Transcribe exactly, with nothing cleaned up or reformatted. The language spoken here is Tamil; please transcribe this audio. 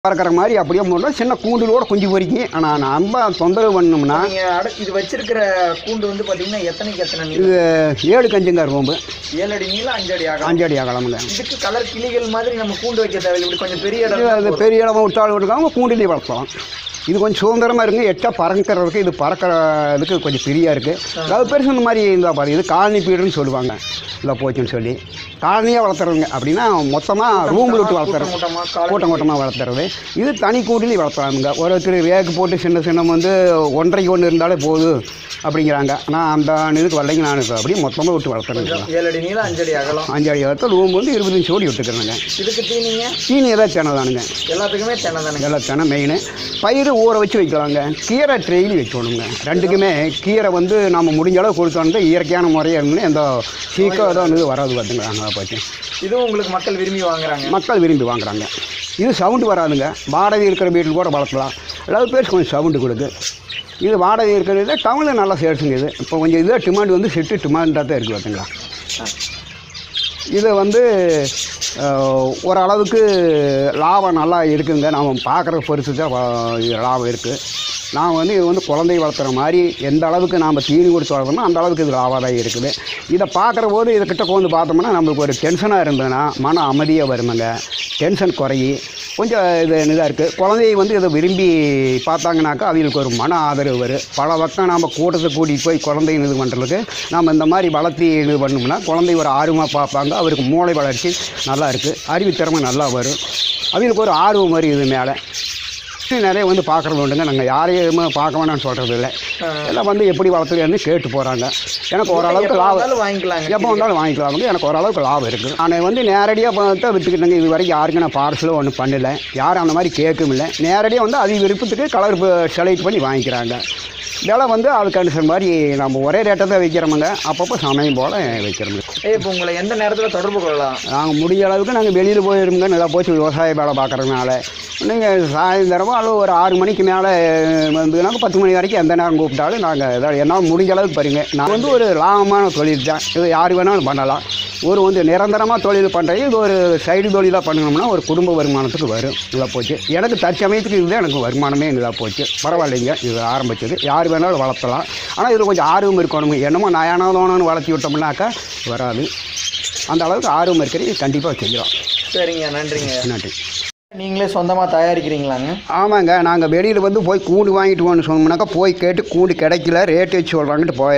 பறக்கிற மாதிரி அப்படியே போனால் சின்ன கூண்டுலோட குஞ்சு பொறிக்கும். ஆனால் நம்ம தொந்தரவு பண்ணோம்னா இது வச்சிருக்கிற கூண்டு வந்து பார்த்தீங்கன்னா எத்தனைக்கு எத்தனை இது ஏழு கஞ்சுங்க ரோம்பு, ஏழு அடி நீளம் அஞ்சு அடி ஆகும். அஞ்சு அடி ஆகலாமுங்க. இதுக்கு கலர் கிளிகள் மாதிரி நம்ம கூண்டு வைக்க தேவையில்லை, இப்படி கொஞ்சம் பெரிய இடம், அது பெரிய இடமா விட்டாலும் விட்டுருக்காங்க, கூண்டுலேயே வளர்த்தலாம். இது கொஞ்சம் சுதந்திரமாக இருக்குங்க, எட்டா பறக்கிறதுக்கு இது பறக்கிறதுக்கு கொஞ்சம் ஃப்ரீயாக இருக்குது. அதாவது பெருசு இந்த மாதிரி இருந்தால் பாருங்க, இது காலனி பீடுன்னு சொல்லுவாங்க. இல்லை போச்சுன்னு சொல்லி காலனியாக வளர்த்துறதுங்க. அப்படின்னா மொத்தமாக ரூம் விட்டு வளர்த்துறது, கூட்டம் கூட்டமாக வளர்த்துறது. இது தனி கூட்டிலையும் வளர்த்துறாங்க. ஒரு ஒருத்தர் ரேக்கு போட்டு சின்ன சின்ன வந்து ஒன்றரைக்கு ஒன்று இருந்தாலே போதும் அப்படிங்கிறாங்க. ஆனால் அந்த இதுக்கு வரலைங்க, நான் அப்படியே மொத்தமாக விட்டு வளர்த்துறேங்க. ஏழு அடி நீளம் அஞ்சு அடி அகலம், அஞ்சு அடி வளர்த்து ரூம் வந்து இருபத்தஞ்சு கோடி விட்டுக்கிறேங்க. இதுக்கு தீனிங்க தீனி ஏதாவது தெனை தானுங்க, எல்லாத்துக்குமே தெனை தானுங்க. எல்லாம் தெனை மெயின். பயிர் ஊற வச்சு வைக்கலாங்க, கீரை ட்ரெயிலி வைக்கணுங்க. ரெண்டுக்குமே கீரை வந்து நம்ம முடிஞ்ச அளவு கொடுத்தோன்னு இயற்கையான முறையாக இருந்துன்னு எந்த சீக்கிரம் ஏதோ வந்து வராது பார்த்துங்க. பார்த்து இதுவும் உங்களுக்கு மக்கள் விரும்பி வாங்குறாங்க, மக்கள் விரும்பி வாங்குறாங்க. இது சவுண்டு வராதுங்க, வாடகை இருக்கிற வீட்டில் கூட வளர்க்கலாம். எல்லாரும் பேர் கொஞ்சம் சவுண்டு கொடுக்கு. இது வாடகை இருக்கிறது டவுனில் நல்லா சேல்ஸுங்க. இது இப்போ கொஞ்சம் இதாக டிமாண்ட் வந்து செட்டு டிமாண்டாக தான் இருக்குது பார்த்துங்களா. இதை வந்து ஓரளவுக்கு லாபம் நல்லா இருக்குதுங்க. நாம் பார்க்குற பொறுத்து தான் லாபம் இருக்குது. நான் வந்து இது வந்து குழந்தை வளர்த்துற மாதிரி எந்த அளவுக்கு நாம் தீனி கொடுத்து வளர்த்தோம்னா அந்த அளவுக்கு இது லாபம் இருக்குது. இதை பார்க்குற போது இதை கிட்ட கொண்டு பார்த்தோம்னா நம்மளுக்கு ஒரு டென்ஷனாக இருந்ததுன்னா மன அமைதியாக வருமுங்க, டென்ஷன் குறையி கொஞ்சம் இது இதாக இருக்குது. குழந்தைய வந்து இதை விரும்பி பார்த்தாங்கனாக்கா அவங்களுக்கு ஒரு மன ஆதரவு வரும். பல பக்கம் நாம் கூட்டத்தை கூட்டிகிட்டு போய் குழந்தைங்க இது பண்ணுறதுக்கு நாம் இந்த மாதிரி வளர்த்தி இது பண்ணோம்னா குழந்தை ஒரு ஆர்வமாக பார்ப்பாங்க. அவருக்கு மூளை வளர்ச்சி நல்லா இருக்குது, அறிவுத்திறமை நல்லா வரும். அவங்களுக்கு ஒரு ஆர்வம் வரும் இது மேலே. நிறைய வந்து பார்க்குறது உண்டுங்க. நாங்கள் யாரையுமே பார்க்க வேணாம்னு சொல்கிறது இல்லை, எல்லாம் வந்து எப்படி வளர்த்துறதுன்னு கேட்டு போகிறாங்க. எனக்கு ஓரளவுக்கு லாபம், வாங்கிக்கலாம், எப்போ வந்தாலும் வாங்கிக்கலாம். வந்து எனக்கு ஓரளவுக்கு லாபம் இருக்குது. நான் வந்து நேரடியாக பார்த்தா விற்றுக்கிட்டேங்க. இது வரைக்கும் யாருக்கும் நான் பார்சலும் ஒன்றும் பண்ணலை, யாரும் அந்த மாதிரி கேட்கும் இல்லை. நேரடியாக வந்து அது விருப்பத்துக்கு கலர் செலக்ட் பண்ணி வாங்கிக்கிறாங்க. விலை வந்து அதுக்கு அனுசரித்த மாதிரி நம்ம ஒரே ரேட்டை தான் வைக்கிறோமுங்க, அப்பப்போ சமயம் போல் வைக்கிறோங்க. இப்போ உங்களை எந்த நேரத்தில் தொடர்பு கொள்ளலாம்? நாங்கள் முடிஞ்ச அளவுக்கு நாங்கள் வெளியில் போயிருந்தோங்க, நல்லா போச்சு விவசாய வேலை பார்க்குறதுனால. நீங்கள் சாயந்தரமாக அளவு ஒரு ஆறு மணிக்கு மேலே வந்துனாக்க பத்து மணி வரைக்கும் எந்த நேரம் கூப்பிட்டாலும் நாங்கள் எதாவது என்னால் முடிஞ்ச அளவுக்கு பாருங்க. நான் வந்து ஒரு லாபமான தொழில் தான், இது யார் வேணாலும் பண்ணலாம். ஒரு வந்து நிரந்தரமாக தொழில் பண்ணுறது, இது ஒரு சைடு தொழிலாக பண்ணணும்னா ஒரு குடும்ப வருமானத்துக்கு வரும். இதாக போச்சு எனக்கு தற்சமயத்துக்கு இதுதான் எனக்கு வருமானமே இதாக போச்சு. பரவாயில்லைங்க, இது ஆரம்பிச்சது யார் வேணாலும் வளர்த்தலாம். ஆனால் இதில் கொஞ்சம் ஆர்வம் இருக்கணும். என்னமோ நயானதோனு வளர்த்தி விட்டோம்னாக்கா வராது. அந்த அளவுக்கு ஆர்வம் இருக்கிறது கண்டிப்பாக செய்கிறோம். சரிங்க, நன்றிங்க. நன்றி. நீங்களே சொந்தமாக தயாரிக்கிறீங்களாங்க? ஆமாங்க, நாங்கள் வெளியில் வந்து போய் கூண்டு வாங்கிட்டு போகணுன்னு சொன்னோம்னாக்கா போய் கேட்டு கூண்டு கிடைக்கல, ரேட்டு வச்சு சொல்கிறாங்கன்ட்டு போய்